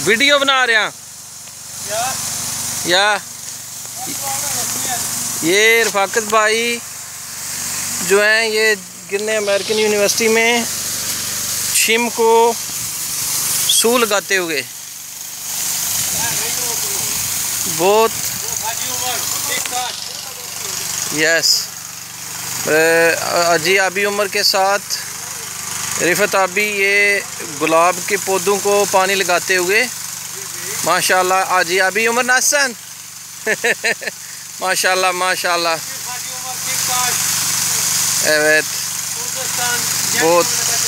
video बना रहे हैं या ये रफाकत भाई जो हैं ये गिरने अमेरिकन यूनिवर्सिटी में शिम को सू लगाते हुए बहुत यस अजी आबी उमर के साथ रिफत आबी ये गुलाब के पौधों को पानी लगाते हुए माशाल्लाह अजी आबी उमर नासन माशाल्लाह माशाल्लाह बहुत